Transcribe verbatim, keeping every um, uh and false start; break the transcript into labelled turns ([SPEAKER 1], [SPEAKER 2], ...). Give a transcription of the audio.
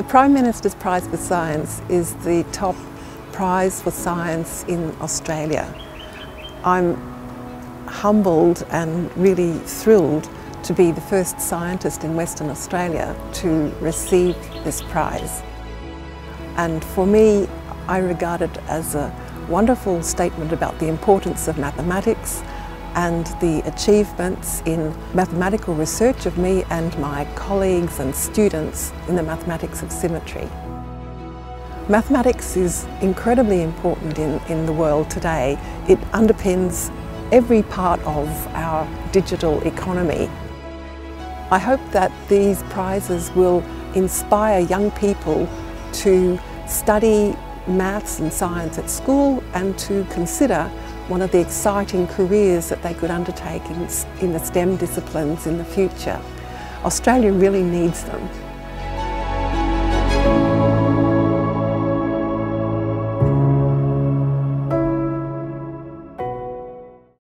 [SPEAKER 1] The Prime Minister's Prize for Science is the top prize for science in Australia. I'm humbled and really thrilled to be the first scientist in Western Australia to receive this prize. And for me, I regard it as a wonderful statement about the importance of mathematics and the achievements in mathematical research of me and my colleagues and students in the mathematics of symmetry. Mathematics is incredibly important in, in the world today. It underpins every part of our digital economy. I hope that these prizes will inspire young people to study maths and science at school and to consider one of the exciting careers that they could undertake in, in the STEM disciplines in the future. Australia really needs them.